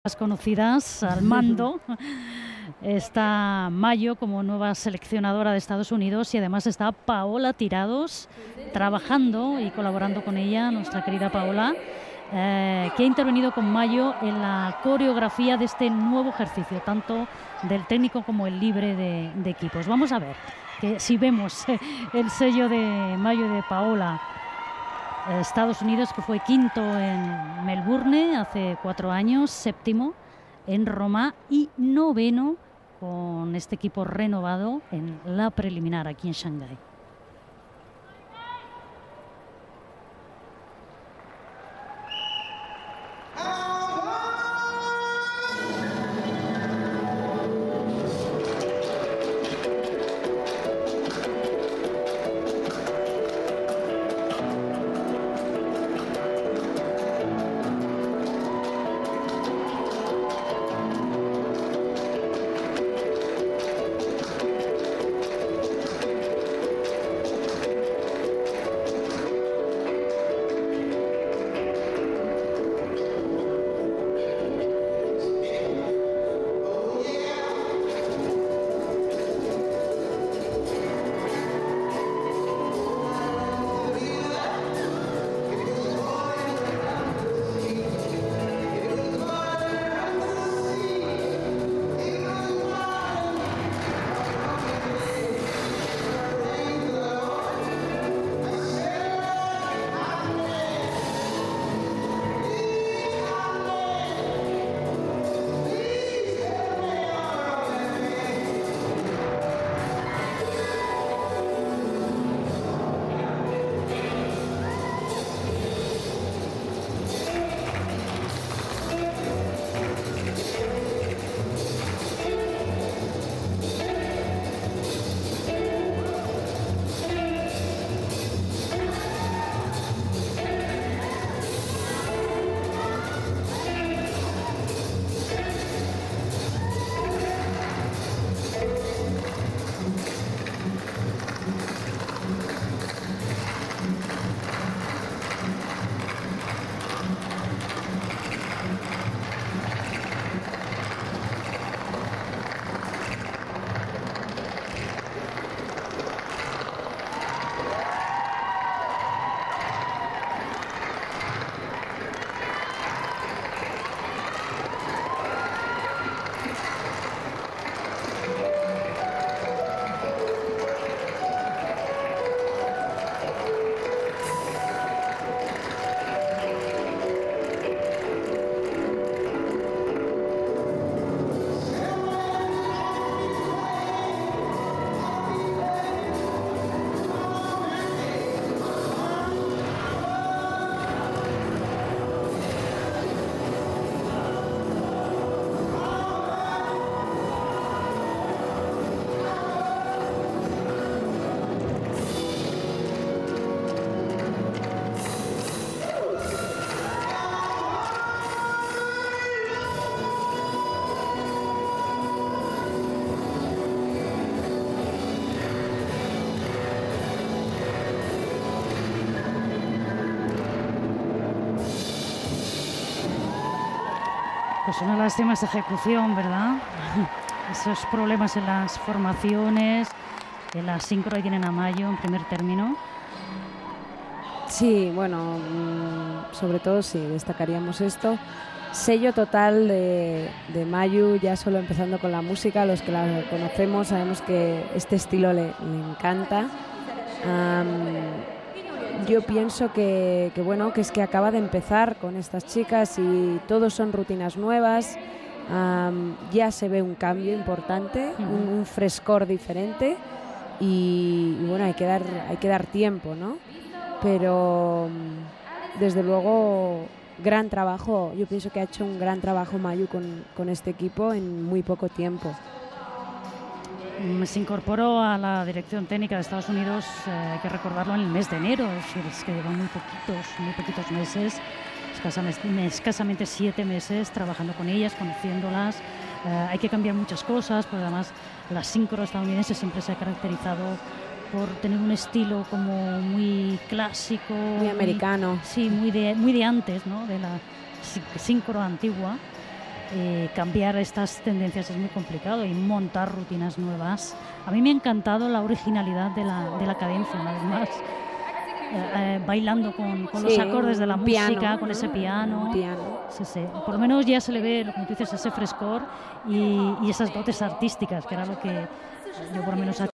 las conocidas al mando. Está Mayo como nueva seleccionadora de Estados Unidos y además está Paola Tirados trabajando y colaborando con ella, nuestra querida Paola, que ha intervenido con Mayo en la coreografía de este nuevo ejercicio, tanto del técnico como el libre de equipos. Vamos a ver que si vemos el sello de Mayo y de Paola. Estados Unidos, que fue quinto en Melbourne hace 4 años, séptimo en Roma y noveno con este equipo renovado en la preliminar aquí en Shanghái. Pues una lástima esa ejecución, ¿verdad? Esos problemas en las formaciones, en la síncro, ahí tienen a Mayo en primer término. Sí, bueno, sobre todo sí, destacaríamos esto. Sello total de Mayu, ya solo empezando con la música, los que la conocemos sabemos que este estilo le encanta. Yo pienso que bueno, que es que acaba de empezar con estas chicas y todos son rutinas nuevas. Ya se ve un cambio importante, un frescor diferente y bueno, hay que dar tiempo, ¿no? Pero desde luego gran trabajo, yo pienso que ha hecho un gran trabajo Mayu con este equipo en muy poco tiempo. Se incorporó a la dirección técnica de Estados Unidos, hay que recordarlo, en el mes de enero, es decir, es que llevan muy poquitos meses, escasamente 7 meses trabajando con ellas, conociéndolas. Hay que cambiar muchas cosas, porque además la síncro estadounidense siempre se ha caracterizado por tener un estilo como muy clásico, muy americano. Sí, muy de antes, ¿no? De la síncro antigua. cambiar estas tendencias es muy complicado y montar rutinas nuevas. A mí me ha encantado la originalidad de la cadencia, además. Bailando con los acordes de la música, piano, con ¿no? ese piano. Sí. Por lo menos ya se le ve, como tú dices, ese frescor y esas dotes artísticas, que era lo que yo por lo menos